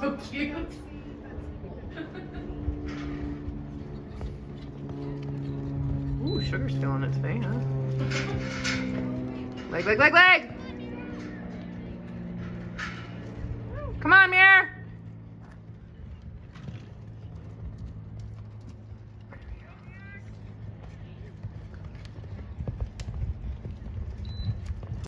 so cute. Ooh, Sugar's still on its way, huh? Leg, leg, leg, leg! Come on, Mira!